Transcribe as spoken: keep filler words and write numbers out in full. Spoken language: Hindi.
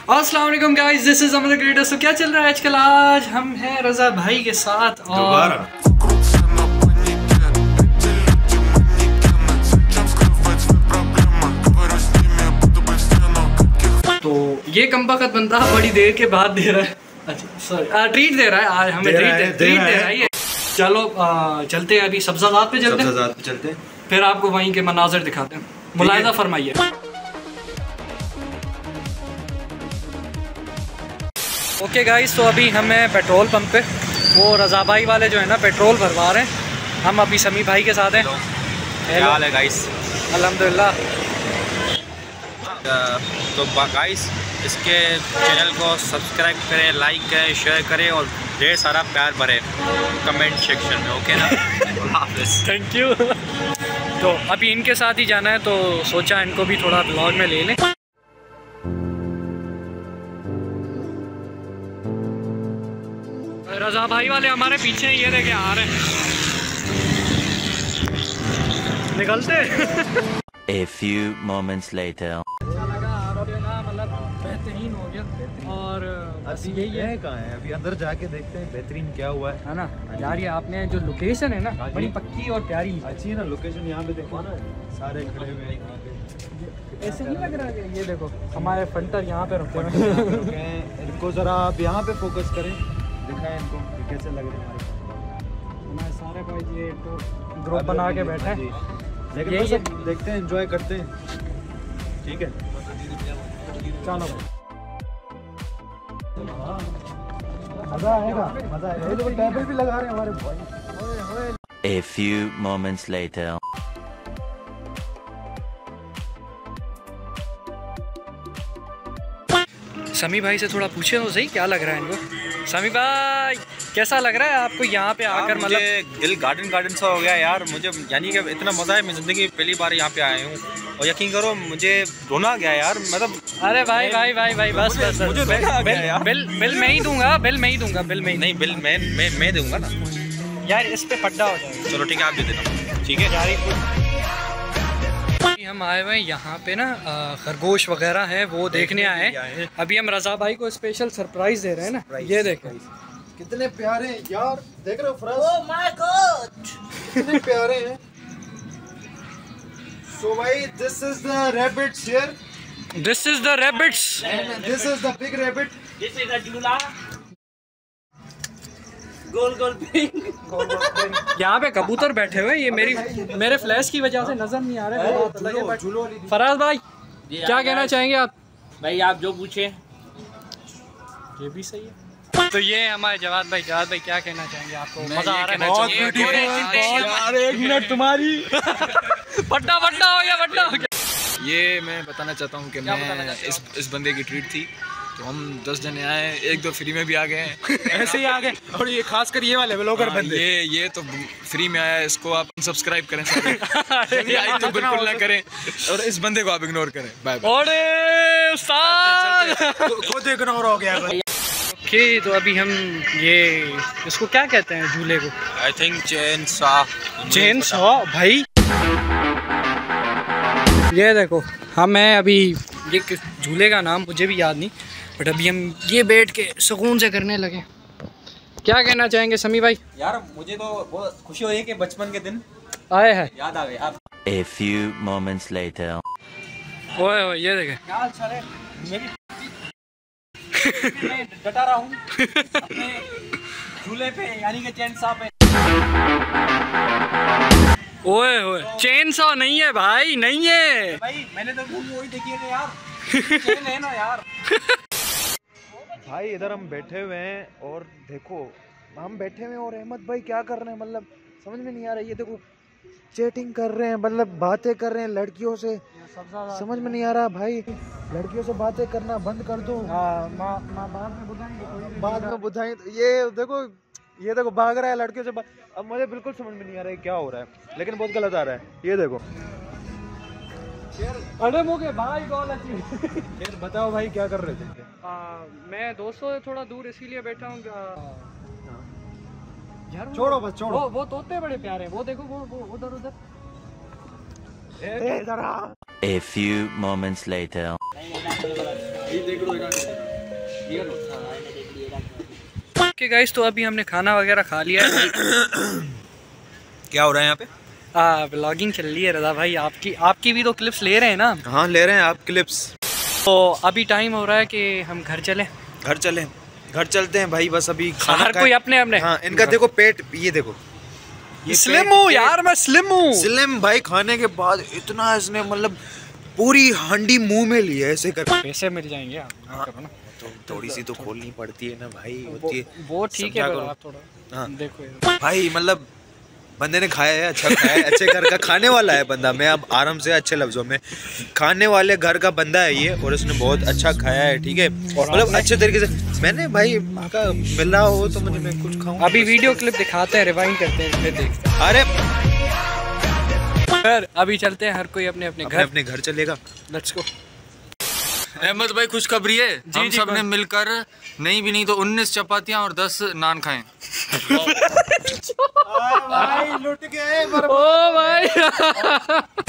अस्सलाम वालेकुम guys, this is Amar creators. तो क्या चल रहा है आजकल? आज हम हैं रजा भाई के साथ और तो ये कमबख्त बंदा बड़ी देर के बाद दे रहा है, अच्छा सॉरी ट्रीट दे रहा है आज हमें, ट्रीट दे, ट्रीट दे रहा है ये। चलो आ, चलते हैं अभी सब्ज़ात पे चलते हैं, पे चलते हैं फिर आपको वहीं के मनाज़र दिखाते हैं, मुलाहिज़ा फरमाइए। ओके गाइस, तो अभी हम हैं पेट्रोल पंप पे, वो रज़ा भाई वाले जो है ना पेट्रोल भरवा रहे हैं। हम अभी समी भाई के साथ हैं। क्या हाल है गाइस? अल्हम्दुलिल्लाह। तो गाइस इसके चैनल को सब्सक्राइब करें, लाइक करें, शेयर करें और ढेर सारा प्यार भरें कमेंट सेक्शन में, ओके ना? Thank you. तो अभी इनके साथ ही जाना है, तो सोचा इनको भी थोड़ा ब्लॉग में ले लें। रज़ा भाई वाले हमारे पीछे ये देखे आ रहे हैं, निकलते। A few moments later. मतलब बेहतरीन हो गया और बस यही है। कहाँ है अभी? अंदर जाके देखते हैं बेहतरीन क्या हुआ है, है ना यार। ये आपने जो लोकेशन है ना बड़ी पक्की और प्यारी अच्छी है ना लोकेशन। यहाँ पे देखो ना सारे खड़े हुए हैं, ऐसे नहीं लग रहा है। ये देखो हमारे फंटर यहाँ पे रुके हुए हैं। इनको जरा आप यहाँ पे फोकस करें, दिखाएं इनको कैसे लग रहे हैं हमारे सारे भाई। ये तो ग्रुप बना के बैठे हैं, लेकिन यही बस देखते हैं, एंजॉय करते हैं, ठीक है? चलो मजा आएगा, मजा आएगा। ये तो टेबल भी लगा रहे हैं हमारे भाई। A few moments later. समी भाई से थोड़ा पूछे तो सही क्या लग रहा है इनको। समी भाई कैसा लग रहा है आपको यहाँ पे आकर? मतलब दिल गार्डन गार्डन सा हो गया यार मुझे, यानी कि इतना मज़ा है। मैं ज़िंदगी में पहली बार यहाँ पे आया हूँ और यकीन करो मुझे रोना आ गया यार। मतलब अरे भाई भाई भाई भाई बस बस मुझे रोना आ गया यार। बिल बिल मैं ही दूंगा, बिल मैं ही दूंगा, बिल मैं ही नहीं, बिल मैं मैं मैं दूंगा ना यार, इस पे पड्डा हो जाएगा। चलो ठीक है, आप दे देना, ठीक है यार। हम आए हुए हैं यहाँ पे ना, खरगोश वगैरह है वो देखने आए हैं। अभी हम रज़ा भाई को स्पेशल सरप्राइज दे रहे हैं ना। ये देखो कितने प्यारे यार, देख रहे हो फ्रेंड्स? ओह माय गॉड, कितने प्यारे हैं। सो भाई this is the rabbits here, this is the rabbits and this is the big rabbit, this is the झूला गोल गोल पिंक। यहाँ पे कबूतर बैठे हुए। ये मेरी मेरे फ्लैश की वजह से नजर नहीं आ रहे हैं। फराज भाई क्या कहना चाहेंगे आप? भाई आप जो पूछे। ये भी सही है। तो ये हमारे जवाद भाई, जवाद भाई क्या कहना चाहेंगे आपको? मजा आ रहा है? बहुत ब्यूटीफुल यार, एक मिनट तुम्हारी बट्टा बट्टा हो गया, बट्टा हो गया। ये मैं बताना चाहता हूँ कि मैं इस इस बंदे की ट्रीट थी, तो हम दस जने आए, एक दो फ्री में भी आ गए हैं। ऐसे ही आ गए। और ये खासकर ये वाले ब्लॉगर बंदे, ये ये तो फ्री में आया है, इसको आप सब्सक्राइब करें सारे। लाइक तो बिल्कुल ना करें और इस बंदे को आप इग्नोर करें। Bye bye. ओरे उस्ताद खुद इग्नोर हो गया भाई। ओके, तो अभी हम ये इसको क्या कहते हैं झूले को? आई थिंक चेन सा चेन सॉ भाई। ये देखो हम हैं अभी, ये झूले का नाम मुझे भी याद नहीं, बट अभी हम ये बैठ के सुकून से करने लगे। क्या कहना चाहेंगे समी भाई? यार मुझे तो बहुत खुशी हो रही है कि बचपन के दिन आए हैं, याद आ गए आप। A few moments later. ओए ओए ये देखे क्या अच्छा है मेरी मैं डटा रहा हूँ अपने झूले पे, यानी कि चैन सा पे। ओए ओए चेन सॉ नहीं है भाई, नहीं है भाई मैंने तो मूवी वही देखी है ना यार, चैन है ना यार। भाई इधर हम बैठे हुए हैं और देखो हम बैठे हुए हैं और अहमद भाई क्या कर रहे हैं, मतलब समझ में नहीं आ रहा है। ये देखो चैटिंग कर रहे हैं, मतलब बातें कर रहे हैं लड़कियों से, समझ में नहीं आ रहा भाई। लड़कियों से बातें करना बंद कर दो, बाद में बुझाएंगे, बाद में बुझाएं। ये देखो ये देखो भाग रहा है लड़कियों से। अब मुझे बिल्कुल समझ में नहीं आ रहा है क्या हो रहा है, लेकिन बहुत गलत आ रहा है। ये देखो अरे मुझे भाई कॉल अच्छी। फिर बताओ भाई क्या कर रहे थे? आ, मैं दोस्तों से थोड़ा दूर इसीलिए बैठा हूँ यार। छोड़ो बस छोड़ो। वो, वो तोते बड़े प्यारे हैं, वो देखो वो वो उधर उधर। A few moments later. Okay guys, तो अभी हमने खाना वगैरह खा लिया है। क्या हो रहा है यहाँ पे? हाँ, ब्लॉगिंग चल रही है रजा भाई। आपकी आपकी भी तो क्लिप्स ले रहे हैं ना? हाँ ले रहे हैं आप क्लिप्स। तो अभी टाइम हो रहा है कि हम घर चलें। घर चलें, घर चलते हैं भाई। बस अभी खाना हर कोई अपने अपने। हाँ, इनका देखो पेट, ये देखो, ये स्लिम हूँ यार, मैं स्लिम हूँ। स्लिम भाई। खाने के बाद इतना इसने मतलब पूरी हंडी मुंह में ली है ऐसे कर। पैसे मिल जाएंगे आप। हाँ, तो थोड़ी सी तो खोलनी पड़ती है ना भाई, होती है वो ठीक है, आप थोड़ा हाँ देखो भाई। मतलब बंदे ने खाया है, अच्छा खाया है, अच्छे घर का खाने वाला है बंदा। मैं अब आराम से अच्छे लफ्जों में, खाने वाले घर का बंदा है ये, और उसने बहुत अच्छा खाया है, ठीक है, मतलब अच्छे तरीके से। मैंने भाई का मिला हो तो मुझे, मैं कुछ खाऊं। अभी वीडियो क्लिप दिखाते हैं, रिवाइंड करते हैं, फिर देखते हैं। अरे फिर अभी चलते हैं, हर कोई अपने अपने घर अपने घर चलेगा। Let's go. अहमद भाई खुशखबरी है, हम जी, सब ने मिलकर नहीं भी नहीं तो उन्नीस चपातियां और दस नान खाएं। भाई लुट गए। ओ भाई